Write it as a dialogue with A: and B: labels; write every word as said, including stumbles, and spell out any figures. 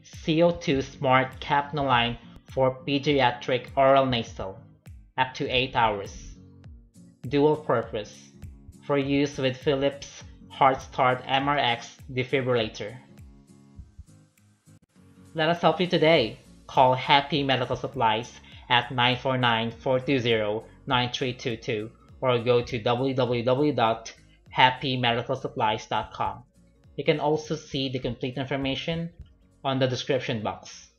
A: C O two Smart CapnoLine for pediatric oral nasal, up to eight hours. Dual purpose, for use with Phillips HeartStart M R X defibrillator. Let us help you today. Call Happy Medical Supplies at nine four nine, four two zero, nine three two two or go to w w w dot happy medical supplies dot com. You can also see the complete information on the description box.